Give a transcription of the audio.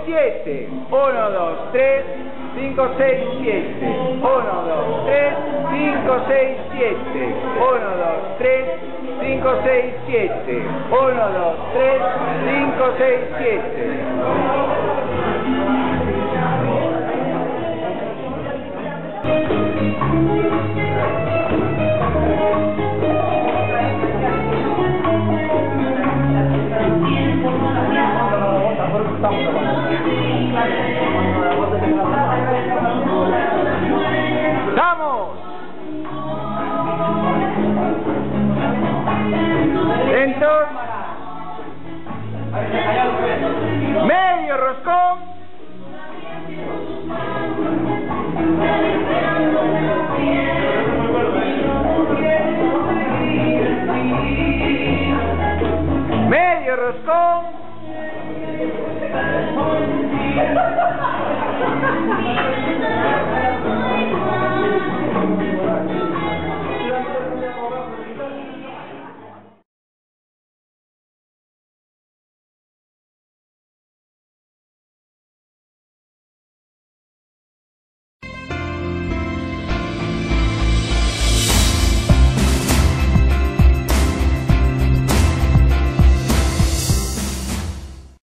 7. 1, 2, 3, 5, 6, 7. 1, 2, 3, 5, 6, 7. 1, 2, 3, 5, 6, 7. 1, 2, 3, 5, 6, 7. ¡Vamos! Lentos. Medio roscón. Medio roscón.